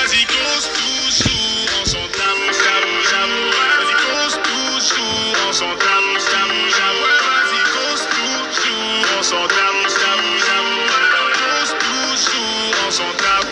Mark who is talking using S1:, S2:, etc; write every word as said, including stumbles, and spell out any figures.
S1: vas-y, cause toujours, on s'entame, j'avoue, j'avoue. Vas-y, cause toujours, on s'entame, j'avoue, j'avoue. Vas-y, cause toujours, on s'entame, j'avoue, j'avoue. Cause toujours, on s'entame.